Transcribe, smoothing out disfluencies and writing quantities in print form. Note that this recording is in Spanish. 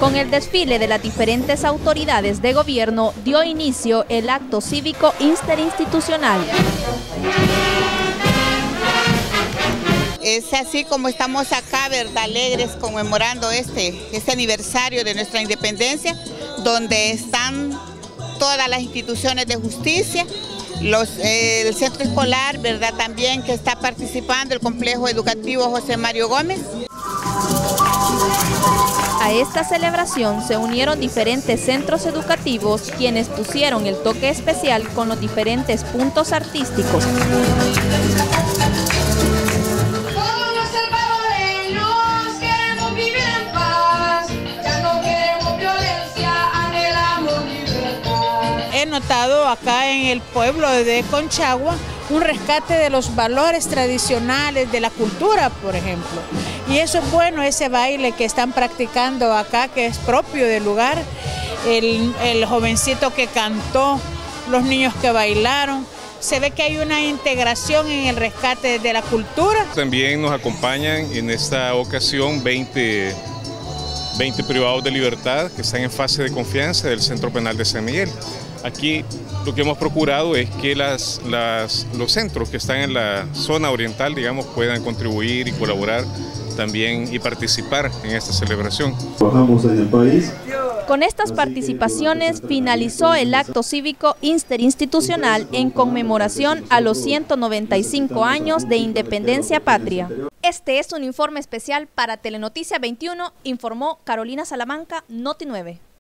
Con el desfile de las diferentes autoridades de gobierno dio inicio el acto cívico interinstitucional. Es así como estamos acá, ¿verdad?, alegres, conmemorando este aniversario de nuestra independencia, donde están todas las instituciones de justicia, el centro escolar, ¿verdad?, también que está participando, el complejo educativo José Mario Gómez. A esta celebración se unieron diferentes centros educativos, quienes pusieron el toque especial con los diferentes puntos artísticos. He notado acá en el pueblo de Conchagua un rescate de los valores tradicionales, de la cultura, por ejemplo. Y eso es bueno, ese baile que están practicando acá, que es propio del lugar, el jovencito que cantó, los niños que bailaron. Se ve que hay una integración en el rescate de la cultura. También nos acompañan en esta ocasión 20 privados de libertad que están en fase de confianza del Centro Penal de San Miguel. Aquí lo que hemos procurado es que los centros que están en la zona oriental, digamos, puedan contribuir y colaborar también y participar en esta celebración. Trabajamos en el país. Con estas participaciones finalizó el acto cívico interinstitucional en conmemoración a los 195 años de independencia patria. Este es un informe especial para Telenoticia 21, informó Carolina Salamanca, Noti 9.